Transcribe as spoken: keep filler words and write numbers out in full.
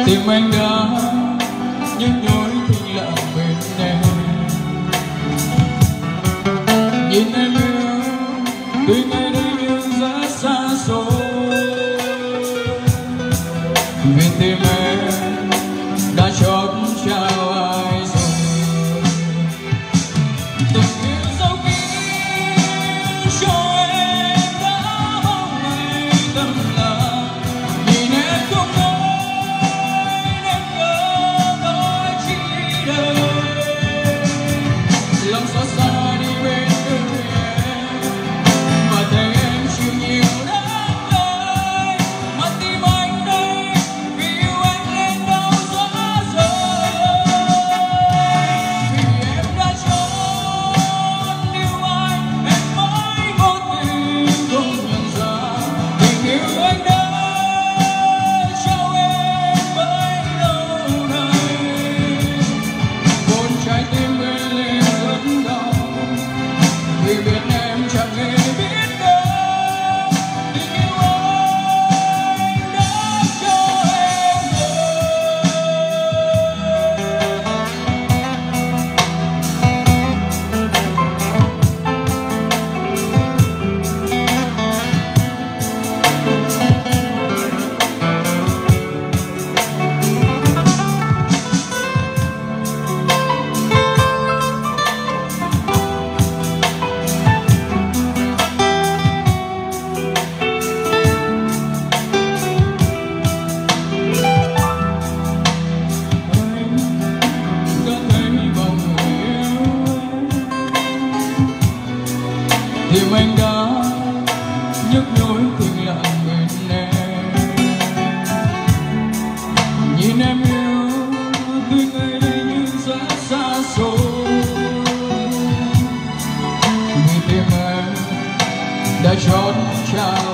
tim anh đã nhức nhối tình lặng bên em. Nhìn em yêu tuy ngày đây nhưng rất xa xôi, vì tim em đã chót trao ai rồi. Tình yêu dấu kín cho em đã mong ngày tâm lặng, nhìn em không nói nên ngỡ nói chi đây. Lòng xót xa đi bên người em và thấy em chịu nhiều đắng cay, mà tim anh đây vì yêu anh lên đau giá rời. Vì em đã chọn yêu anh, em mới vô tình không nhận ra tình yêu anh đã trao em bấy lâu nay. Một trái tim bên lên rất đau vì biết em chẳng hề biết đâu tình yêu anh đã cho em rồi. Tim anh đã nhức nhối tình lặng bên em. Nhìn em yêu tuy ngày đây nhưng rất xa xôi, vì tim em đã chót trao